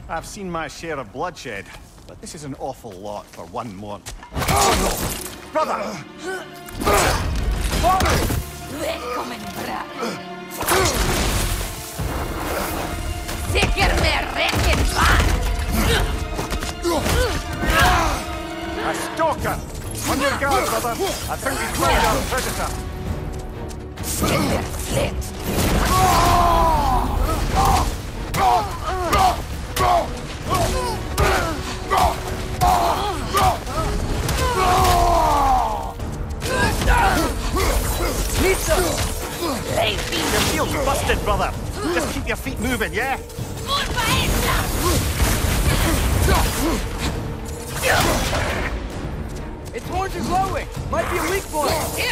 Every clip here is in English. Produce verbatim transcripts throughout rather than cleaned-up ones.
I've seen my share of bloodshed, but this is an awful lot for one more. Brother! Välkommen, bror! Säker med räcken kvar! A stalker! On your guard, brother! I think we found our predator! Slit! Slit! Your shield's busted, brother! Just keep your feet moving, yeah? Its horns are glowing! Might be a weak point!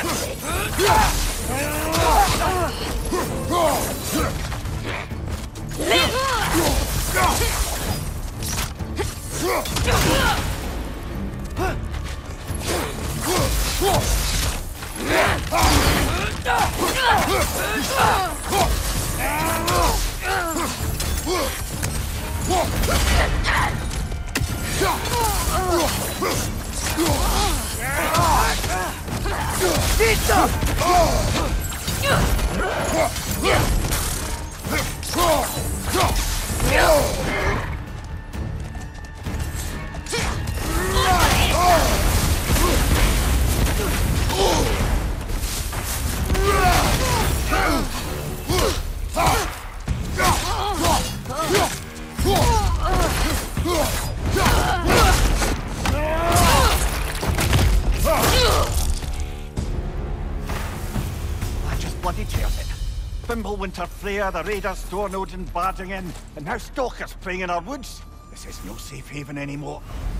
Bloody tears it. Winter Freya, the raiders, Stornodin barging in, and now stalkers preying in our woods. This is no safe haven anymore.